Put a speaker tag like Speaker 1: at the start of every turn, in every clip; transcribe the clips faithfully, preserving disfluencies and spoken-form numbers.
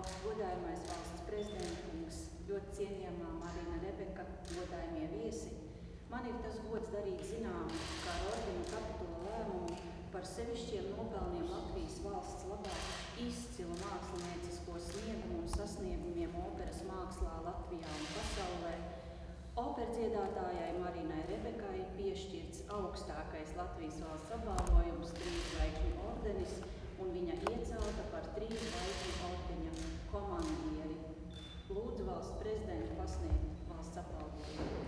Speaker 1: augstu godājamais valsts prezidents, ļoti cienījamā Marina Rebeka, godājamie viesi. Man ir tas gods darīt zinām, kā ordena kapitula lēmumu par sevišķiem nopelniem Latvijas valsts labā izcilu māksliniecisko sniegumu un sasniegumiem operas mākslā Latvijā un pasaulē. Operdziedātājai Marinai Rebekai piešķirts augstākais Latvijas valsts apbalvojums trīs zvaigžņu ordenis, un viņa iecelta par trīs zvaigžņu ordeņa komandieri. Lūdzu valsts prezidentu pasniegt valsts apbalvojumu.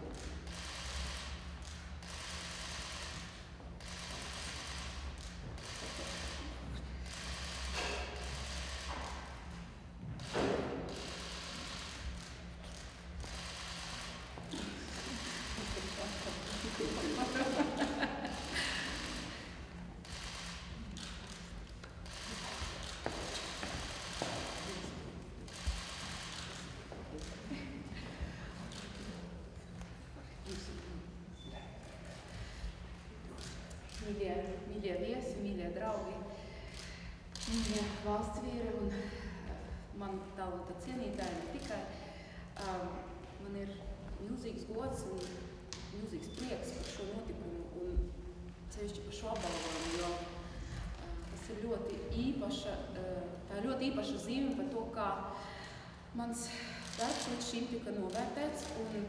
Speaker 2: Mīļie, mīļie viesi, mīļie draugi, mīļie valsts vīri un man talanta cienītāji ne tikai. Um, man ir milzīgs gods un milzīgs prieks par šo notikumu un sevišķi par šo apbalvojumu, jo uh, tas ir ļoti īpaša, uh, tā ir ļoti īpaša zīme par to, kā mans darbs līdz šim tika novērtēts un,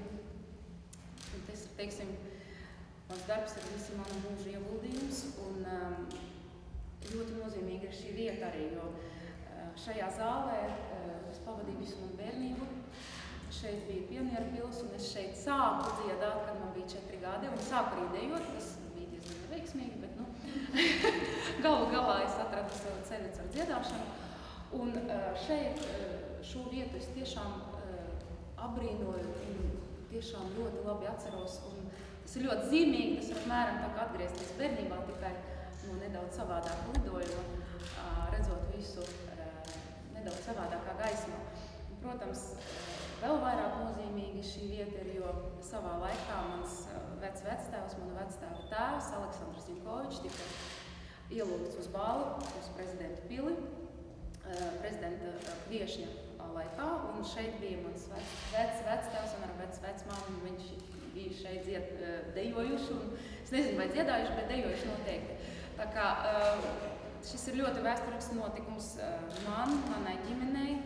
Speaker 2: un tas, teiksim, mans darbs ir visi mana mūža ieguldījums un um, ļoti nozīmīga ir šī vieta arī, jo uh, šajā zālē uh, es pavadīju visu manu bērnību. Šeit bija Pionieru pils un es šeit sāku dziedāt, kad man bija četri gadi un sāku arī dejot. Tas bija diezgan neveiksmīgi, bet nu, galu galā es atradu savu ceļu ar dziedāšanu. Un uh, šeit uh, šo vietu es tiešām uh, abrīnoju un tiešām ļoti labi atceros. Un tas ir ļoti zīmīgi, tas ir apmēram tā kā atgriezties bērnībā, tikai no nedaudz savādāka lidojuma, redzot visu nedaudz savādākā gaismā. Un, protams, vēl vairāk nozīmīgi šī vieta ir, jo savā laikā mans vec vectēvs, mana vectēva tēvs, Aleksandrs Jankovičs, tika ielūgts uz bāli, uz prezidenta pili, prezidenta kviešņa laikā, un šeit bija mans vec, vec vectēvs un ar vec vecmāmu, viņš bija šeit dzied, dejojuši, un es nezinu, vai dziedājuši, bet dejojuši noteikti. Tā kā šis ir ļoti vēsturisks notikums man, manai ģimenei,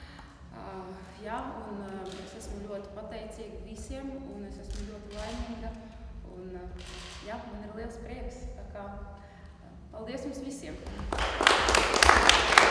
Speaker 2: jā, un es esmu ļoti pateicīga visiem, un es esmu ļoti laimīga, un jā, man ir liels prieks, tā kā paldies jums visiem!